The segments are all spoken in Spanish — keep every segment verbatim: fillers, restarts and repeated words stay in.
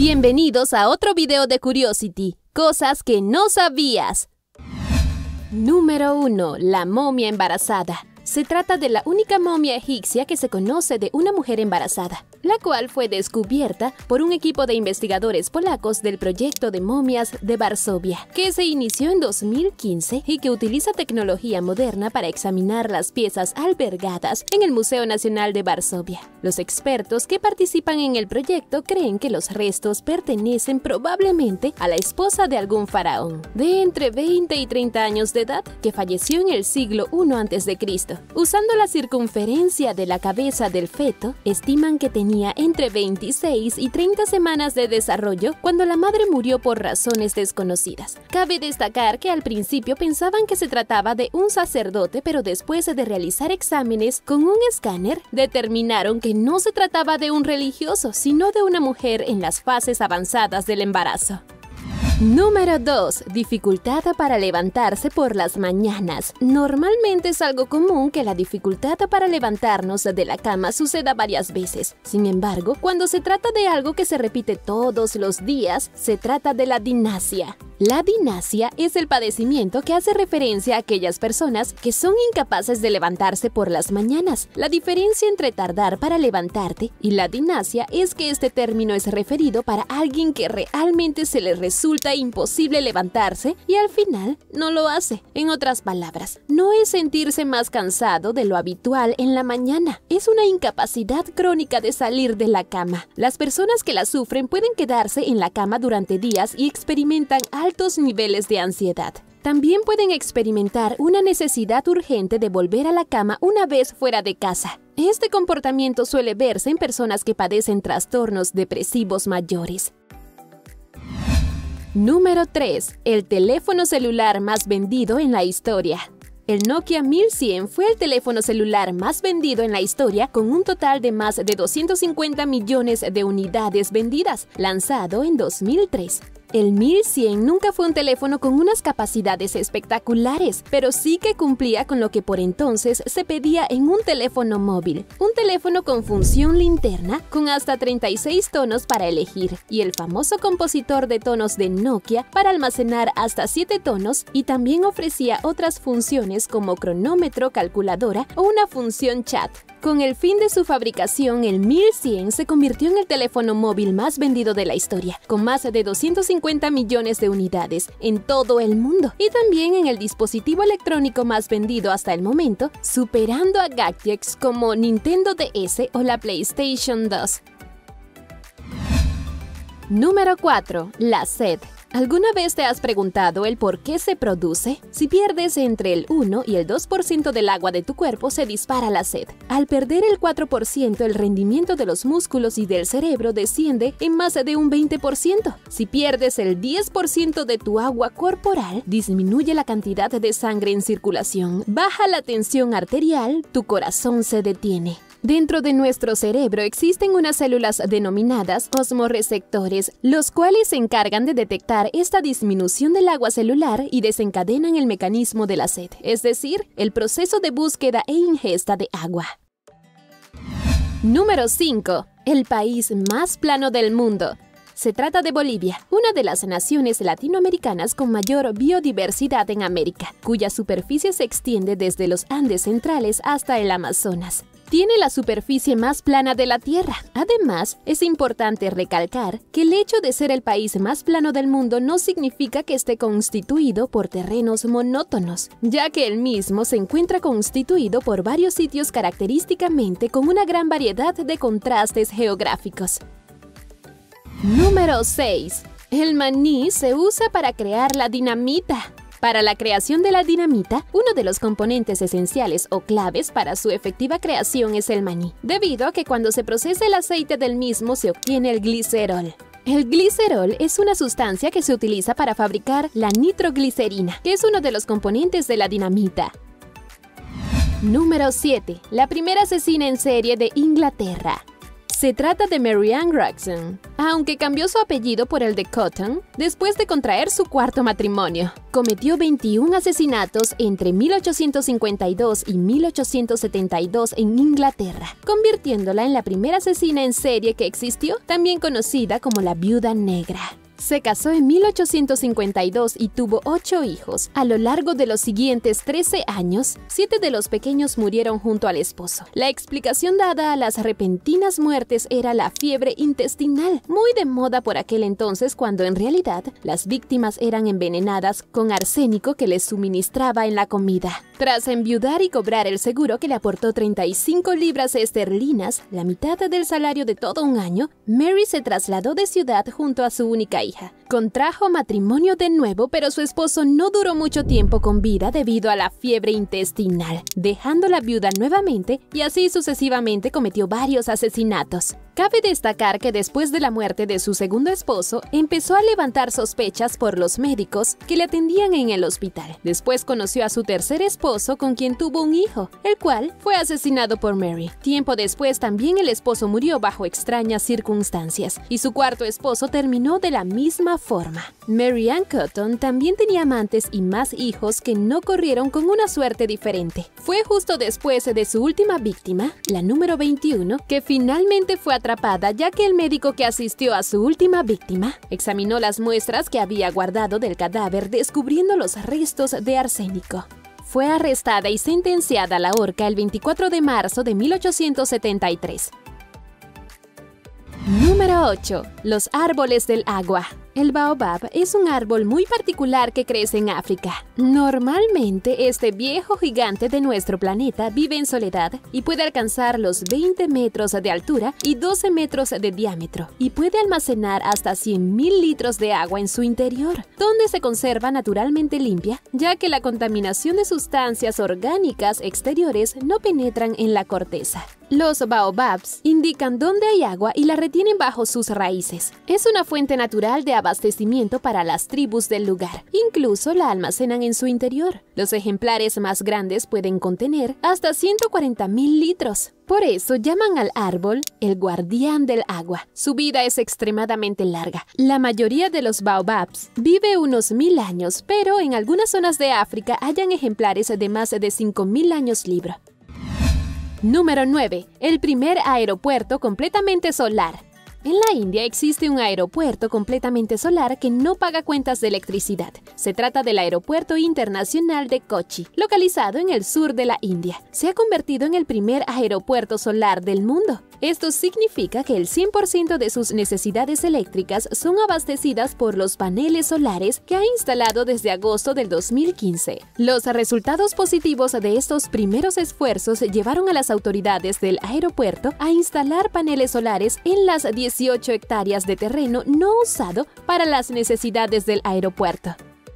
Bienvenidos a otro video de Curiosity, cosas que no sabías. Número uno. La momia embarazada. Se trata de la única momia egipcia que se conoce de una mujer embarazada, la cual fue descubierta por un equipo de investigadores polacos del proyecto de momias de Varsovia, que se inició en dos mil quince y que utiliza tecnología moderna para examinar las piezas albergadas en el Museo Nacional de Varsovia. Los expertos que participan en el proyecto creen que los restos pertenecen probablemente a la esposa de algún faraón, de entre veinte y treinta años de edad, que falleció en el siglo primero antes de Cristo. Usando la circunferencia de la cabeza del feto, estiman que tenía entre veintiséis y treinta semanas de desarrollo cuando la madre murió por razones desconocidas. Cabe destacar que al principio pensaban que se trataba de un sacerdote, pero después de realizar exámenes con un escáner, determinaron que no se trataba de un religioso, sino de una mujer en las fases avanzadas del embarazo. Número dos. Dificultad para levantarse por las mañanas. Normalmente es algo común que la dificultad para levantarnos de la cama suceda varias veces. Sin embargo, cuando se trata de algo que se repite todos los días, se trata de la dinazia. La dinazia es el padecimiento que hace referencia a aquellas personas que son incapaces de levantarse por las mañanas. La diferencia entre tardar para levantarte y la dinazia es que este término es referido para alguien que realmente se le resulta imposible levantarse y al final no lo hace. En otras palabras, no es sentirse más cansado de lo habitual en la mañana, es una incapacidad crónica de salir de la cama. Las personas que la sufren pueden quedarse en la cama durante días y experimentan altos niveles de ansiedad. También pueden experimentar una necesidad urgente de volver a la cama una vez fuera de casa. Este comportamiento suele verse en personas que padecen trastornos depresivos mayores. Número tres. El teléfono celular más vendido en la historia. El Nokia mil cien fue el teléfono celular más vendido en la historia, con un total de más de doscientos cincuenta millones de unidades vendidas, lanzado en dos mil tres. El mil cien nunca fue un teléfono con unas capacidades espectaculares, pero sí que cumplía con lo que por entonces se pedía en un teléfono móvil. Un teléfono con función linterna, con hasta treinta y seis tonos para elegir, y el famoso compositor de tonos de Nokia para almacenar hasta siete tonos, y también ofrecía otras funciones como cronómetro, calculadora o una función chat. Con el fin de su fabricación, el mil cien se convirtió en el teléfono móvil más vendido de la historia, con más de doscientos cincuenta millones de unidades en todo el mundo, y también en el dispositivo electrónico más vendido hasta el momento, superando a gadgets como Nintendo D S o la PlayStation dos. Número cuatro. La sed. ¿Alguna vez te has preguntado el por qué se produce? Si pierdes entre el uno y el dos por ciento del agua de tu cuerpo, se dispara la sed. Al perder el cuatro por ciento, el rendimiento de los músculos y del cerebro desciende en más de un veinte por ciento. Si pierdes el diez por ciento de tu agua corporal, disminuye la cantidad de sangre en circulación, baja la tensión arterial, tu corazón se detiene. Dentro de nuestro cerebro existen unas células denominadas osmorreceptores, los cuales se encargan de detectar esta disminución del agua celular y desencadenan el mecanismo de la sed, es decir, el proceso de búsqueda e ingesta de agua. Número cinco. El país más plano del mundo. Se trata de Bolivia, una de las naciones latinoamericanas con mayor biodiversidad en América, cuya superficie se extiende desde los Andes centrales hasta el Amazonas. Tiene la superficie más plana de la Tierra. Además, es importante recalcar que el hecho de ser el país más plano del mundo no significa que esté constituido por terrenos monótonos, ya que el mismo se encuentra constituido por varios sitios característicamente con una gran variedad de contrastes geográficos. Número seis. El maní se usa para crear la dinamita. Para la creación de la dinamita, uno de los componentes esenciales o claves para su efectiva creación es el maní, debido a que cuando se procesa el aceite del mismo se obtiene el glicerol. El glicerol es una sustancia que se utiliza para fabricar la nitroglicerina, que es uno de los componentes de la dinamita. Número siete. La primera asesina en serie de Inglaterra. Se trata de Mary Ann Gregson, aunque cambió su apellido por el de Cotton después de contraer su cuarto matrimonio. Cometió veintiún asesinatos entre mil ochocientos cincuenta y dos y mil ochocientos setenta y dos en Inglaterra, convirtiéndola en la primera asesina en serie que existió, también conocida como la Viuda Negra. Se casó en mil ochocientos cincuenta y dos y tuvo ocho hijos. A lo largo de los siguientes trece años, siete de los pequeños murieron junto al esposo. La explicación dada a las repentinas muertes era la fiebre intestinal, muy de moda por aquel entonces, cuando en realidad las víctimas eran envenenadas con arsénico que les suministraba en la comida. Tras enviudar y cobrar el seguro que le aportó treinta y cinco libras esterlinas, la mitad del salario de todo un año, Mary se trasladó de ciudad junto a su única hija. Contrajo matrimonio de nuevo, pero su esposo no duró mucho tiempo con vida debido a la fiebre intestinal, dejándola viuda nuevamente y así sucesivamente cometió varios asesinatos. Cabe destacar que después de la muerte de su segundo esposo, empezó a levantar sospechas por los médicos que le atendían en el hospital. Después conoció a su tercer esposo, con quien tuvo un hijo, el cual fue asesinado por Mary. Tiempo después también el esposo murió bajo extrañas circunstancias, y su cuarto esposo terminó de la misma forma. Mary Ann Cotton también tenía amantes y más hijos que no corrieron con una suerte diferente. Fue justo después de su última víctima, la número veintiuno, que finalmente fue atrapada, ya que el médico que asistió a su última víctima examinó las muestras que había guardado del cadáver, descubriendo los restos de arsénico. Fue arrestada y sentenciada a la horca el veinticuatro de marzo de mil ochocientos setenta y tres. Número ocho. Los árboles del agua. El baobab es un árbol muy particular que crece en África. Normalmente, este viejo gigante de nuestro planeta vive en soledad y puede alcanzar los veinte metros de altura y doce metros de diámetro, y puede almacenar hasta cien mil litros de agua en su interior, donde se conserva naturalmente limpia, ya que la contaminación de sustancias orgánicas exteriores no penetran en la corteza. Los baobabs indican dónde hay agua y la retienen bajo sus raíces. Es una fuente natural de abastecimiento para las tribus del lugar. Incluso la almacenan en su interior. Los ejemplares más grandes pueden contener hasta ciento cuarenta mil litros. Por eso llaman al árbol el guardián del agua. Su vida es extremadamente larga. La mayoría de los baobabs vive unos mil años, pero en algunas zonas de África hayan ejemplares de más de cinco mil años libro. Número nueve. El primer aeropuerto completamente solar. En la India existe un aeropuerto completamente solar que no paga cuentas de electricidad. Se trata del Aeropuerto Internacional de Kochi, localizado en el sur de la India. Se ha convertido en el primer aeropuerto solar del mundo. Esto significa que el cien por ciento de sus necesidades eléctricas son abastecidas por los paneles solares que ha instalado desde agosto del dos mil quince. Los resultados positivos de estos primeros esfuerzos llevaron a las autoridades del aeropuerto a instalar paneles solares en las dieciocho hectáreas de terreno no usado para las necesidades del aeropuerto.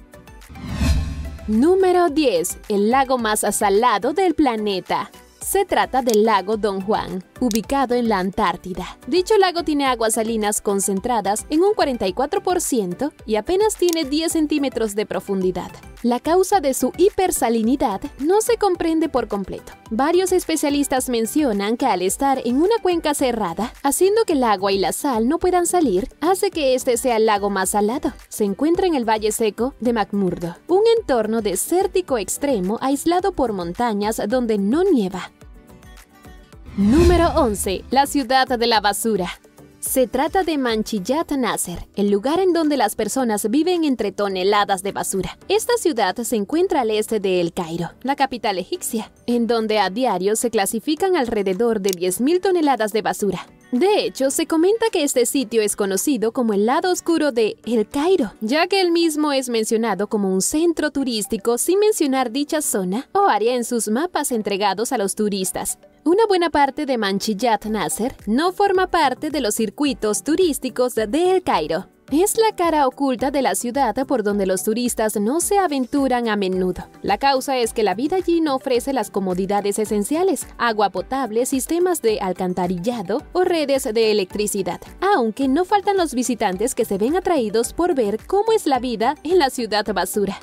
Número diez. El lago más salado del planeta. Se trata del lago Don Juan, ubicado en la Antártida. Dicho lago tiene aguas salinas concentradas en un cuarenta y cuatro por ciento y apenas tiene diez centímetros de profundidad. La causa de su hipersalinidad no se comprende por completo. Varios especialistas mencionan que al estar en una cuenca cerrada, haciendo que el agua y la sal no puedan salir, hace que este sea el lago más salado. Se encuentra en el Valle Seco de McMurdo, un entorno desértico extremo aislado por montañas donde no nieva. Número once. La ciudad de la basura. Se trata de Manchillat Nasser, el lugar en donde las personas viven entre toneladas de basura. Esta ciudad se encuentra al este de El Cairo, la capital egipcia, en donde a diario se clasifican alrededor de diez mil toneladas de basura. De hecho, se comenta que este sitio es conocido como el lado oscuro de El Cairo, ya que el mismo es mencionado como un centro turístico sin mencionar dicha zona o área en sus mapas entregados a los turistas. Una buena parte de Manchillat Nasser no forma parte de los circuitos turísticos de El Cairo. Es la cara oculta de la ciudad por donde los turistas no se aventuran a menudo. La causa es que la vida allí no ofrece las comodidades esenciales: agua potable, sistemas de alcantarillado o redes de electricidad. Aunque no faltan los visitantes que se ven atraídos por ver cómo es la vida en la ciudad basura.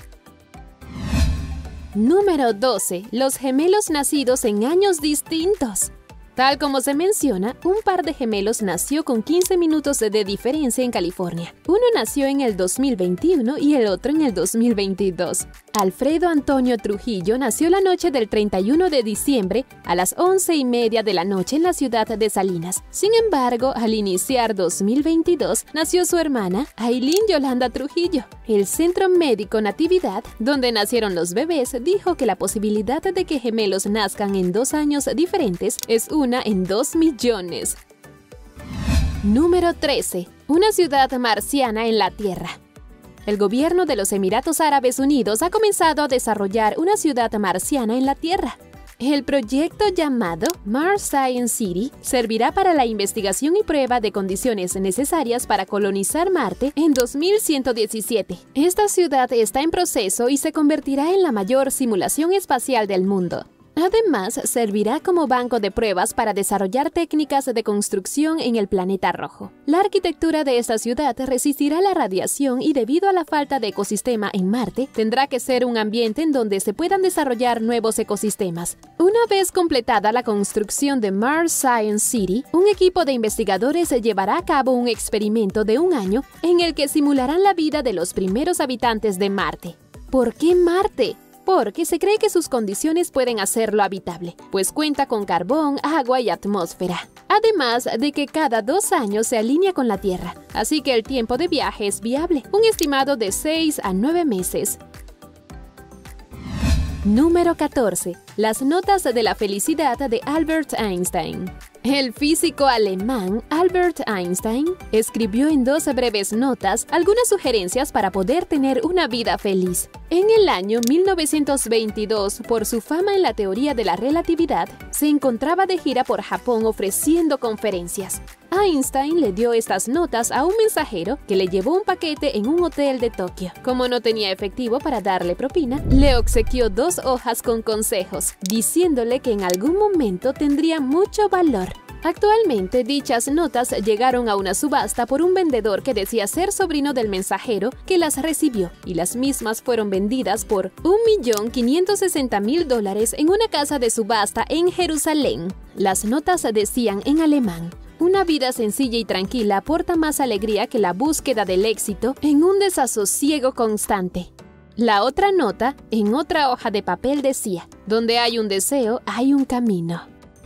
Número doce. Los gemelos nacidos en años distintos. Tal como se menciona, un par de gemelos nació con quince minutos de diferencia en California. Uno nació en el dos mil veintiuno y el otro en el dos mil veintidós. Alfredo Antonio Trujillo nació la noche del treinta y uno de diciembre a las once y media de la noche en la ciudad de Salinas. Sin embargo, al iniciar dos mil veintidós, nació su hermana, Ailín Yolanda Trujillo. El Centro Médico Natividad, donde nacieron los bebés, dijo que la posibilidad de que gemelos nazcan en dos años diferentes es una en dos millones. Número trece. Una ciudad marciana en la Tierra. El gobierno de los Emiratos Árabes Unidos ha comenzado a desarrollar una ciudad marciana en la Tierra. El proyecto llamado Mars Science City servirá para la investigación y prueba de condiciones necesarias para colonizar Marte en dos mil ciento diecisiete. Esta ciudad está en proceso y se convertirá en la mayor simulación espacial del mundo. Además, servirá como banco de pruebas para desarrollar técnicas de construcción en el planeta rojo. La arquitectura de esta ciudad resistirá la radiación y debido a la falta de ecosistema en Marte, tendrá que ser un ambiente en donde se puedan desarrollar nuevos ecosistemas. Una vez completada la construcción de Mars Science City, un equipo de investigadores llevará a cabo un experimento de un año en el que simularán la vida de los primeros habitantes de Marte. ¿Por qué Marte? Porque se cree que sus condiciones pueden hacerlo habitable, pues cuenta con carbón, agua y atmósfera. Además de que cada dos años se alinea con la Tierra, así que el tiempo de viaje es viable, un estimado de seis a nueve meses. Número catorce. Las notas de la felicidad de Albert Einstein. El físico alemán Albert Einstein escribió en dos breves notas algunas sugerencias para poder tener una vida feliz. En el año mil novecientos veintidós, por su fama en la teoría de la relatividad, se encontraba de gira por Japón ofreciendo conferencias. Einstein le dio estas notas a un mensajero que le llevó un paquete en un hotel de Tokio. Como no tenía efectivo para darle propina, le obsequió dos hojas con consejos, diciéndole que en algún momento tendría mucho valor. Actualmente, dichas notas llegaron a una subasta por un vendedor que decía ser sobrino del mensajero que las recibió, y las mismas fueron vendidas por un millón quinientos sesenta mil dólares en una casa de subasta en Jerusalén. Las notas decían en alemán: una vida sencilla y tranquila aporta más alegría que la búsqueda del éxito en un desasosiego constante. La otra nota, en otra hoja de papel, decía: donde hay un deseo, hay un camino.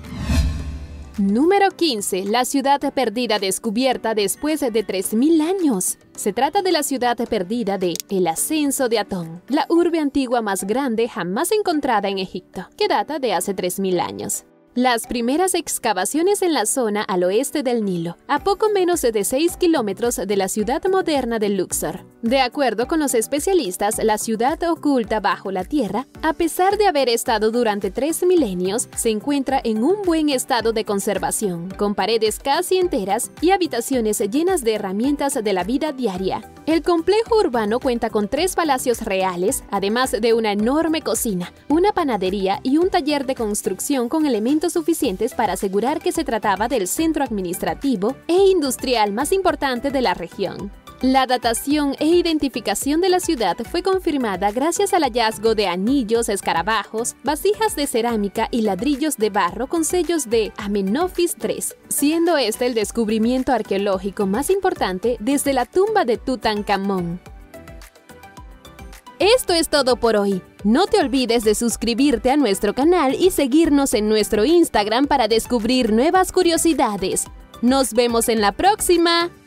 Número quince. La ciudad perdida descubierta después de tres mil años. Se trata de la ciudad perdida de El Ascenso de Atón, la urbe antigua más grande jamás encontrada en Egipto, que data de hace tres mil años. Las primeras excavaciones en la zona al oeste del Nilo, a poco menos de seis kilómetros de la ciudad moderna de Luxor. De acuerdo con los especialistas, la ciudad oculta bajo la tierra, a pesar de haber estado durante tres milenios, se encuentra en un buen estado de conservación, con paredes casi enteras y habitaciones llenas de herramientas de la vida diaria. El complejo urbano cuenta con tres palacios reales, además de una enorme cocina, una panadería y un taller de construcción con elementos suficientes para asegurar que se trataba del centro administrativo e industrial más importante de la región. La datación e identificación de la ciudad fue confirmada gracias al hallazgo de anillos, escarabajos, vasijas de cerámica y ladrillos de barro con sellos de Amenofis tres, siendo este el descubrimiento arqueológico más importante desde la tumba de Tutankamón. Esto es todo por hoy. No te olvides de suscribirte a nuestro canal y seguirnos en nuestro Instagram para descubrir nuevas curiosidades. ¡Nos vemos en la próxima!